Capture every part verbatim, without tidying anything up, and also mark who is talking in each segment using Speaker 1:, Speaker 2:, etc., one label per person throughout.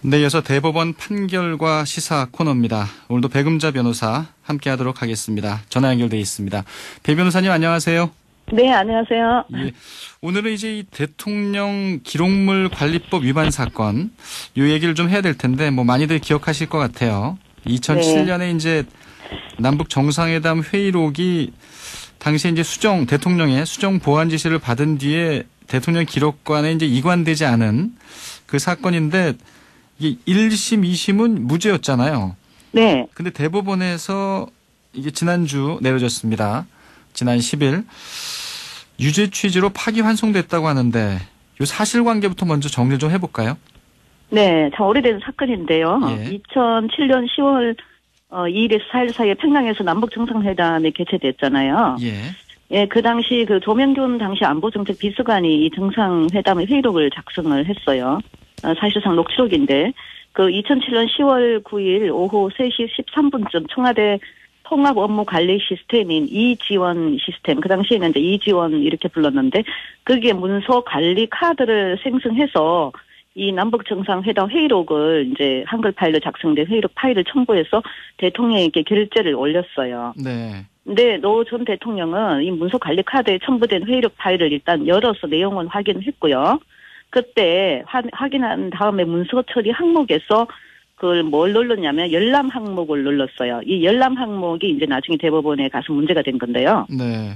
Speaker 1: 네, 이어서 대법원 판결과 시사 코너입니다. 오늘도 배금자 변호사 함께하도록 하겠습니다. 전화 연결돼 있습니다. 배 변호사님 안녕하세요.
Speaker 2: 네, 안녕하세요.
Speaker 1: 예, 오늘은 이제 이 대통령 기록물 관리법 위반 사건 이 얘기를 좀 해야 될 텐데 뭐 많이들 기억하실 것 같아요. 이천칠 년에 네. 이제 남북 정상회담 회의록이 당시에 이제 수정 대통령의 수정 보완 지시를 받은 뒤에 대통령 기록관에 이제 이관되지 않은 그 사건인데 이게 일 심, 이 심은 무죄였잖아요.
Speaker 2: 네.
Speaker 1: 근데 대법원에서 이게 지난주 내려졌습니다. 지난 십 일 유죄 취지로 파기환송됐다고 하는데 이 사실관계부터 먼저 정리 좀 해볼까요?
Speaker 2: 네, 참 오래된 사건인데요.
Speaker 1: 예.
Speaker 2: 이천칠 년 시월 이 일에서 사 일 사이에 평양에서 남북 정상회담이 개최됐잖아요.
Speaker 1: 예.
Speaker 2: 예, 그 당시 그 조명균 당시 안보정책 비서관이 이 정상회담의 회의록을 작성을 했어요. 어, 사실상 녹취록인데 그 이천칠 년 시월 구 일 오후 세 시 십삼 분쯤 청와대 통합업무관리 시스템인 이지원 시스템, 그 당시에는 이제 이지원 이렇게 불렀는데 그게 문서 관리 카드를 생성해서 이 남북 정상회담 회의록을 이제 한글 파일로 작성된 회의록 파일을 첨부해서 대통령에게 결재를 올렸어요.
Speaker 1: 네.
Speaker 2: 근데 노 전 대통령은 이 문서 관리 카드에 첨부된 회의록 파일을 일단 열어서 내용은 확인했고요. 그때 화, 확인한 다음에 문서 처리 항목에서 그걸 뭘 눌렀냐면 열람 항목을 눌렀어요. 이 열람 항목이 이제 나중에 대법원에 가서 문제가 된 건데요.
Speaker 1: 네.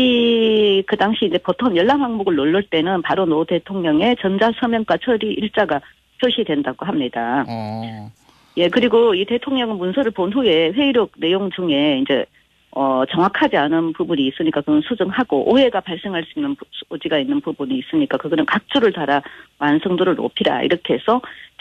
Speaker 2: 이, 그 당시 이제 보통 열람 항목을 누를 때는 바로 노 대통령의 전자서명과 처리 일자가 표시된다고 합니다.
Speaker 1: 어.
Speaker 2: 예, 그리고 이 대통령은 문서를 본 후에 회의록 내용 중에 이제 어, 정확하지 않은 부분이 있으니까 그건 수정하고 오해가 발생할 수 있는 소지가 있는 부분이 있으니까 그거는 각주를 달아 완성도를 높이라 이렇게 해서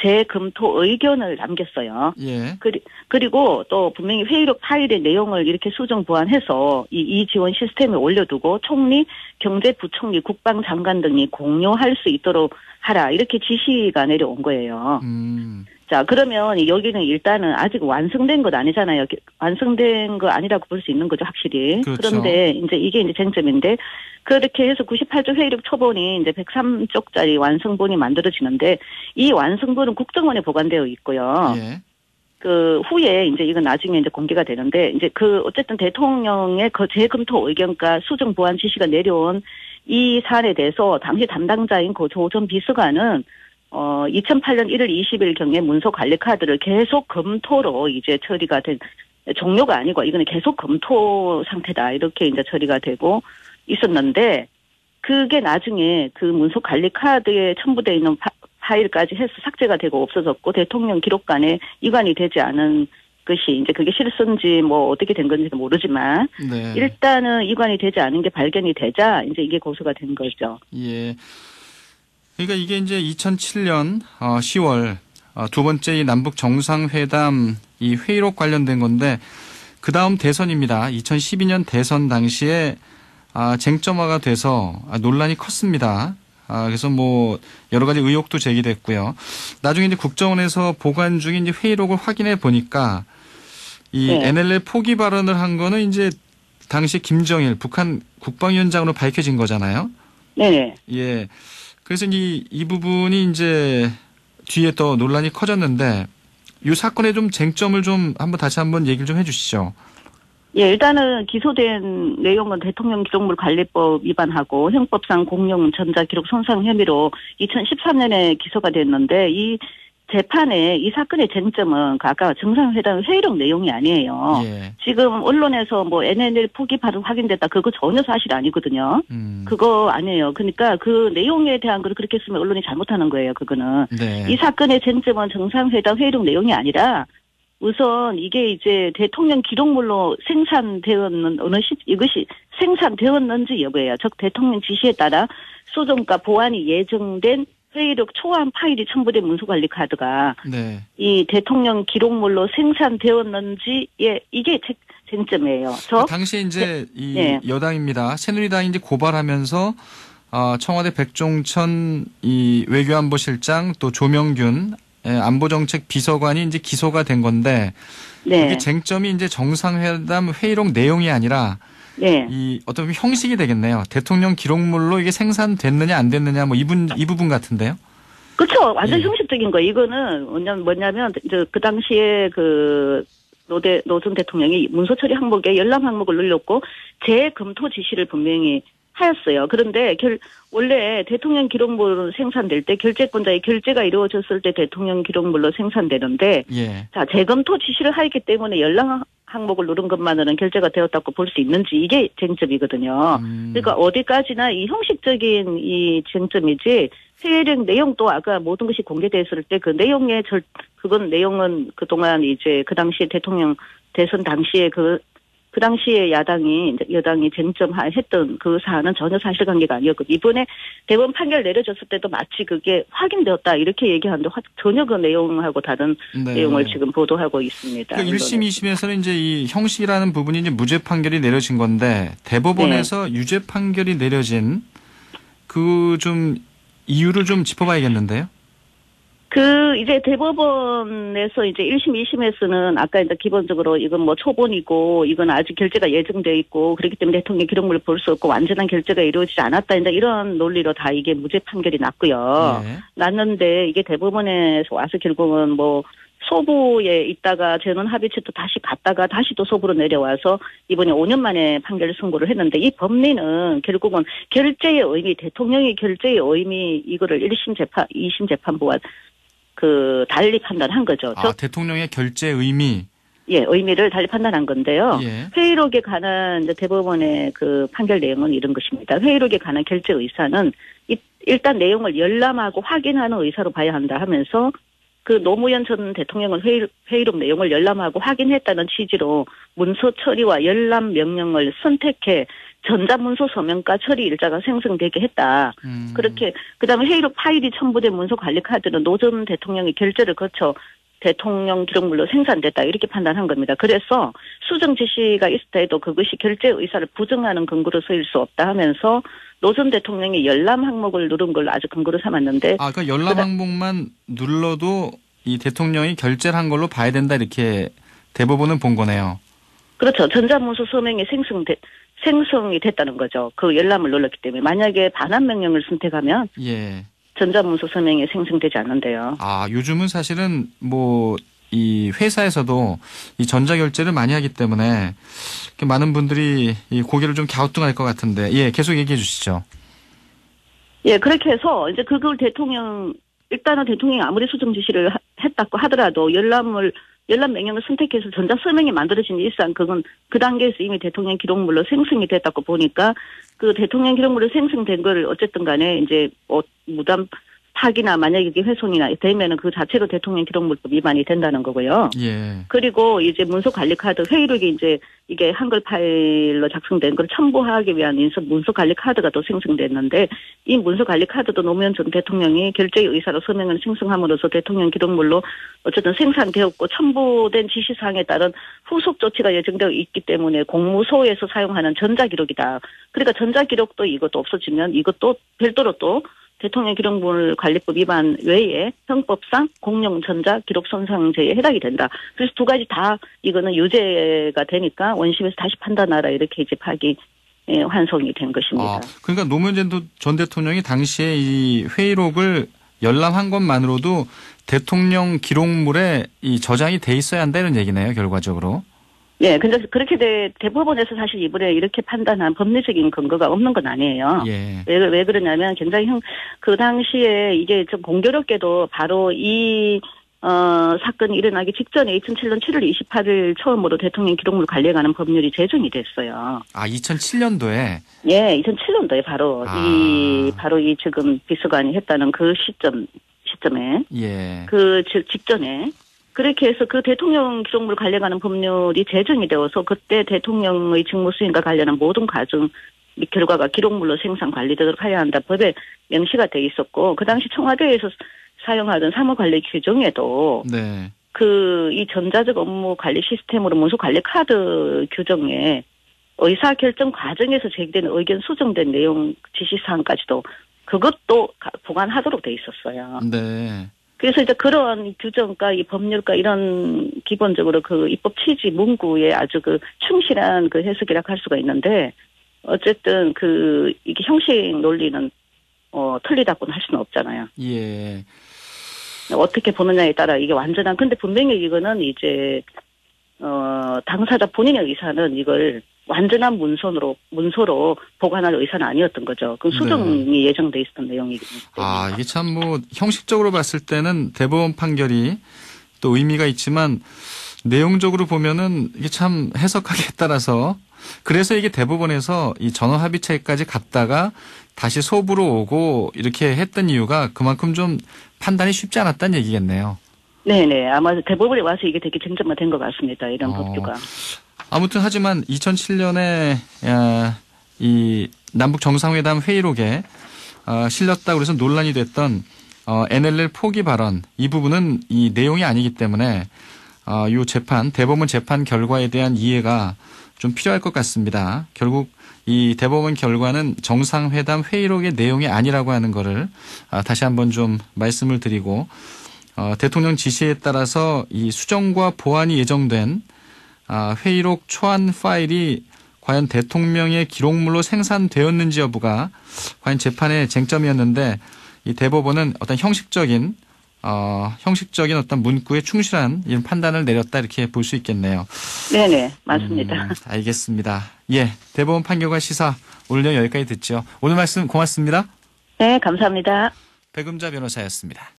Speaker 2: 재검토 의견을 남겼어요.
Speaker 1: 예.
Speaker 2: 그리, 그리고 또 분명히 회의록 파일의 내용을 이렇게 수정 보완해서 이, 이 지원 시스템에 올려두고 총리, 경제부총리, 국방장관 등이 공유할 수 있도록 하라 이렇게 지시가 내려온 거예요.
Speaker 1: 음.
Speaker 2: 자, 그러면 여기는 일단은 아직 완성된 것 아니잖아요. 완성된 거 아니라고 볼 수 있는 거죠, 확실히.
Speaker 1: 그렇죠.
Speaker 2: 그런데 이제 이게 이제 쟁점인데 그렇게 해서 구십팔 조 회의록 초본이 이제 백삼 쪽짜리 완성본이 만들어지는데 이 완성본은 국정원에 보관되어 있고요.
Speaker 1: 예.
Speaker 2: 그 후에 이제 이건 나중에 이제 공개가 되는데 이제 그 어쨌든 대통령의 그 재검토 의견과 수정 보완 지시가 내려온 이 사안에 대해서 당시 담당자인 그 조 전 비서관은 어, 이천팔 년 일월 이십 일경에 문서 관리 카드를 계속 검토로 이제 처리가 된, 종료가 아니고 이거는 계속 검토 상태다. 이렇게 이제 처리가 되고 있었는데, 그게 나중에 그 문서 관리 카드에 첨부되어 있는 파, 파일까지 해서 삭제가 되고 없어졌고, 대통령 기록관에 이관이 되지 않은 것이 이제 그게 실수인지 뭐 어떻게 된 건지는 모르지만,
Speaker 1: 네.
Speaker 2: 일단은 이관이 되지 않은 게 발견이 되자 이제 이게 고소가 된 거죠.
Speaker 1: 예. 그러니까 이게 이제 이천칠 년 시월 두 번째 이 남북 정상회담 이 회의록 관련된 건데 그 다음 대선입니다. 이천십이 년 대선 당시에 쟁점화가 돼서 논란이 컸습니다. 그래서 뭐 여러 가지 의혹도 제기됐고요. 나중에 이제 국정원에서 보관 중인 이제 회의록을 확인해 보니까 이
Speaker 2: 네.
Speaker 1: 엔엘엘 포기 발언을 한 거는 이제 당시 김정일 북한 국방위원장으로 밝혀진 거잖아요.
Speaker 2: 네.
Speaker 1: 예. 그래서 이, 이 부분이 이제 뒤에 또 논란이 커졌는데 이 사건의 좀 쟁점을 좀 한번 다시 한번 얘기를 좀 해 주시죠.
Speaker 2: 예, 일단은 기소된 내용은 대통령 기록물 관리법 위반하고 형법상 공용 전자기록 손상 혐의로 이천십삼 년에 기소가 됐는데 이 재판에 이 사건의 쟁점은 아까 정상회담 회의록 내용이 아니에요.
Speaker 1: 예.
Speaker 2: 지금 언론에서 뭐 엔엘엘 포기 발언 확인됐다. 그거 전혀 사실 아니거든요.
Speaker 1: 음.
Speaker 2: 그거 아니에요. 그러니까 그 내용에 대한 걸 그렇게 쓰면 언론이 잘못하는 거예요. 그거는.
Speaker 1: 네.
Speaker 2: 이 사건의 쟁점은 정상회담 회의록 내용이 아니라 우선 이게 이제 대통령 기록물로 생산되었는 어느 시 이것이 생산되었는지 여부예요. 즉 대통령 지시에 따라 수정과 보완이 예정된 회의록 초안 파일이 첨부된 문서관리 카드가
Speaker 1: 네.
Speaker 2: 이 대통령 기록물로 생산되었는지 예 이게 쟁점이에요. 저
Speaker 1: 당시 이제
Speaker 2: 네.
Speaker 1: 이
Speaker 2: 네.
Speaker 1: 여당입니다. 새누리당이 이제 고발하면서 어, 청와대 백종천 이 외교안보실장 또 조명균 안보정책 비서관이 이제 기소가 된 건데
Speaker 2: 네.
Speaker 1: 이게 쟁점이 이제 정상회담 회의록 내용이 아니라
Speaker 2: 네.
Speaker 1: 이 어떤 형식이 되겠네요. 대통령 기록물로 이게 생산됐느냐 안 됐느냐 뭐 이, 분, 이 부분 같은데요.
Speaker 2: 그렇죠. 완전
Speaker 1: 예.
Speaker 2: 형식적인 거. 이거는 뭐냐면, 뭐냐면 이제 그 당시에 그 노대 노전 대통령이 문서 처리 항목에 열람 항목을 늘렸고 재검토 지시를 분명히 하였어요. 그런데 결, 원래 대통령 기록물은 생산될 때 결재권자의 결재가 이루어졌을 때 대통령 기록물로 생산되는데
Speaker 1: 예.
Speaker 2: 자 재검토 지시를 하였기 때문에 열람 항목을 누른 것만으로는 결재가 되었다고 볼 수 있는지 이게 쟁점이거든요.
Speaker 1: 음.
Speaker 2: 그러니까 어디까지나 이 형식적인 이 쟁점이지 회의록 내용도 아까 모든 것이 공개됐을 때 그 내용의 절 그건 내용은 그동안 이제 그 당시에 대통령 대선 당시에 그 그 당시에 야당이 이제 여당이 쟁점했던 그 사안은 전혀 사실관계가 아니었고 이번에 대법원 판결 내려졌을 때도 마치 그게 확인되었다 이렇게 얘기하는데 전혀 그 내용하고 다른
Speaker 1: 네.
Speaker 2: 내용을 지금 보도하고 있습니다.
Speaker 1: 그러니까 일 심, 이 심에서는 이제 이 형식이라는 부분이 이제 무죄 판결이 내려진 건데 대법원에서 네. 유죄 판결이 내려진 그 좀 이유를 좀 짚어봐야겠는데요.
Speaker 2: 그 이제 대법원에서 이제 일 심, 이 심에서는 아까 이제 기본적으로 이건 뭐 초본이고 이건 아직 결재가 예정돼 있고 그렇기 때문에 대통령 기록물을 볼 수 없고 완전한 결재가 이루어지지 않았다. 이제 이런 논리로 다 이게 무죄 판결이 났고요.
Speaker 1: 네.
Speaker 2: 났는데 이게 대법원에서 와서 결국은 뭐 소부에 있다가 재논 합의체 또 다시 갔다가 다시 또 소부로 내려와서 이번에 오 년 만에 판결 선고를 했는데 이 법리는 결국은 결재의 의미, 대통령의 결재의 의미 이거를 일 심 재판, 이 심 재판부가 그 달리 판단한 거죠.
Speaker 1: 아, 대통령의 결재 의미.
Speaker 2: 예, 의미를 달리 판단한 건데요.
Speaker 1: 예.
Speaker 2: 회의록에 관한 이제 대법원의 그 판결 내용은 이런 것입니다. 회의록에 관한 결재 의사는 일단 내용을 열람하고 확인하는 의사로 봐야 한다 하면서 그 노무현 전 대통령은 회의, 회의록 내용을 열람하고 확인했다는 취지로 문서 처리와 열람 명령을 선택해 전자문서 서명과 처리 일자가 생성되게 했다.
Speaker 1: 음.
Speaker 2: 그렇게 그다음에 회의록 파일이 첨부된 문서 관리 카드는 노 전 대통령의 결재를 거쳐 대통령 기록물로 생산됐다 이렇게 판단한 겁니다. 그래서 수정 지시가 있었다 해도 그것이 결재 의사를 부정하는 근거로 서일 수 없다 하면서 노 전 대통령이 열람 항목을 누른 걸 아주 근거로 삼았는데.
Speaker 1: 아, 그러니까 열람 항목만 눌러도 이 대통령이 결재를 한 걸로 봐야 된다 이렇게 대법원은 본 거네요.
Speaker 2: 그렇죠. 전자문서 서명이 생성돼. 생성이 됐다는 거죠. 그 열람을 눌렀기 때문에. 만약에 반환 명령을 선택하면
Speaker 1: 예.
Speaker 2: 전자문서 서명이 생성되지 않는데요.
Speaker 1: 아, 요즘은 사실은 뭐 이 회사에서도 이 전자결제를 많이 하기 때문에 많은 분들이 이 고개를 좀 갸우뚱할 것 같은데 예, 계속 얘기해 주시죠.
Speaker 2: 예, 그렇게 해서 이제 그걸 대통령 일단은 대통령이 아무리 수정 지시를 하, 했다고 하더라도 열람을 열람 명령을 선택해서 전자 서명이 만들어진 일상 그건 그 단계에서 이미 대통령 기록물로 생성이 됐다고 보니까 그 대통령 기록물로 생성된 걸 어쨌든 간에 이제 뭐 무단 파기나 만약에 이게 훼손이나 되면은 그 자체로 대통령 기록물법 위반이 된다는 거고요.
Speaker 1: 예.
Speaker 2: 그리고 이제 문서 관리 카드 회의록이 이제 이게 한글 파일로 작성된 걸 첨부하기 위한 인서 문서 관리 카드가 또 생성됐는데 이 문서 관리 카드도 노무현 전 대통령이 결재의 의사로 서명을 생성함으로써 대통령 기록물로 어쨌든 생산되었고 첨부된 지시사항에 따른 후속 조치가 예정되어 있기 때문에 공무소에서 사용하는 전자기록이다. 그러니까 전자기록도 이것도 없어지면 이것도 별도로 또 대통령 기록물 관리법 위반 외에 형법상 공용 전자 기록 손상죄에 해당이 된다. 그래서 두 가지 다 이거는 유죄가 되니까 원심에서 다시 판단하라 이렇게 이제 파기 환송이 된 것입니다.
Speaker 1: 아, 그러니까 노무현 전 대통령이 당시에 이 회의록을 열람한 것만으로도 대통령 기록물에 이 저장이 돼 있어야 한다는 얘기네요, 결과적으로.
Speaker 2: 예, 근데 그렇게 돼, 대법원에서 사실 이번에 이렇게 판단한 법리적인 근거가 없는 건 아니에요.
Speaker 1: 예.
Speaker 2: 왜, 왜 그러냐면 굉장히 형, 그 당시에 이게 좀 공교롭게도 바로 이, 어, 사건이 일어나기 직전에 이천칠 년 칠월 이십팔일 처음으로 대통령 기록물 관리에 관한 법률이 제정이 됐어요.
Speaker 1: 아, 이천칠 년도에?
Speaker 2: 예, 이천칠 년도에 바로
Speaker 1: 아.
Speaker 2: 이, 바로 이 지금 비서관이 했다는 그 시점, 시점에.
Speaker 1: 예.
Speaker 2: 그 즉, 직전에. 그렇게 해서 그 대통령 기록물 관리에 관한 법률이 제정이 되어서 그때 대통령의 직무 수행과 관련한 모든 과정 및 결과가 기록물로 생산 관리되도록 해야 한다. 법에 명시가 돼 있었고 그 당시 청와대에서 사용하던 사무관리 규정에도
Speaker 1: 네.
Speaker 2: 그 이 전자적 업무 관리 시스템으로 문서 관리 카드 규정에 의사결정 과정에서 제기된 의견 수정된 내용 지시사항까지도 그것도 보관하도록 돼 있었어요.
Speaker 1: 네.
Speaker 2: 그래서 이제 그런 규정과 이 법률과 이런 기본적으로 그 입법 취지 문구에 아주 그 충실한 그 해석이라 할 수가 있는데 어쨌든 그 이게 형식 논리는 어 틀리다고는 할 수는 없잖아요.
Speaker 1: 예.
Speaker 2: 어떻게 보느냐에 따라 이게 완전한, 근데 분명히 이거는 이제, 어, 당사자 본인의 의사는 이걸 완전한 문서로, 문서로 보관할 의사는 아니었던 거죠. 그 수정이 네. 예정돼 있었던 내용이기 때문에.
Speaker 1: 아, 이게 참 뭐, 형식적으로 봤을 때는 대법원 판결이 또 의미가 있지만, 내용적으로 보면은 이게 참 해석하기에 따라서, 그래서 이게 대법원에서 이 전원 합의체까지 갔다가 다시 소부로 오고 이렇게 했던 이유가 그만큼 좀 판단이 쉽지 않았다는 얘기겠네요.
Speaker 2: 네네. 아마 대법원에 와서 이게 되게 쟁점화 된 것 같습니다. 이런
Speaker 1: 어,
Speaker 2: 법규가.
Speaker 1: 아무튼 하지만 이천칠 년에 이 남북 정상회담 회의록에 실렸다고 해서 논란이 됐던 엔엘엘 포기 발언, 이 부분은 이 내용이 아니기 때문에 이 재판, 대법원 재판 결과에 대한 이해가 좀 필요할 것 같습니다. 결국 이 대법원 결과는 정상회담 회의록의 내용이 아니라고 하는 거를 다시 한번 좀 말씀을 드리고, 어, 대통령 지시에 따라서 이 수정과 보완이 예정된 아, 회의록 초안 파일이 과연 대통령의 기록물로 생산되었는지 여부가 과연 재판의 쟁점이었는데, 이 대법원은 어떤 형식적인 어, 형식적인 어떤 문구에 충실한 이런 판단을 내렸다, 이렇게 볼 수 있겠네요.
Speaker 2: 네네, 맞습니다.
Speaker 1: 음, 알겠습니다. 예, 대법원 판결과 시사 오늘 여기까지 듣죠. 오늘 말씀 고맙습니다.
Speaker 2: 네, 감사합니다.
Speaker 1: 백음자 변호사였습니다.